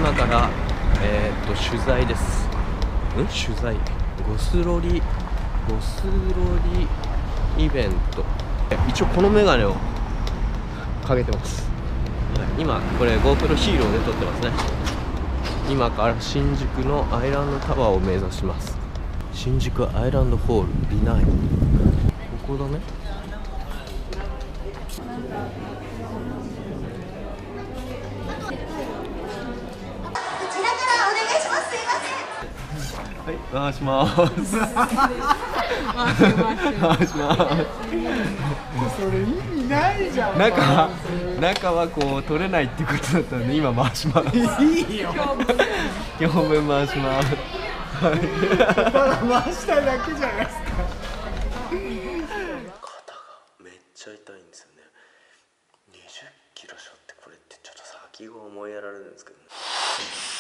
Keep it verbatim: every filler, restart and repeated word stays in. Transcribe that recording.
今からえー、っと取材です。ん取材ゴスロリゴスロリイベント。一応このメガネをかけてます。今これ GoPro ヒーローで撮ってますね。今から新宿のアイランドタワーを目指します。新宿アイランドホールビナイここだね。はい、回します。回します。 それ意味ないじゃん。 中、中はこう取れないっていうことだったので、今回します。 いいよ。 今日分回します。 ただ回したいだけじゃないですか。 肩がめっちゃ痛いんですよね。にじゅっキロ背負ってこれってちょっと先が思いやられるんですけどね。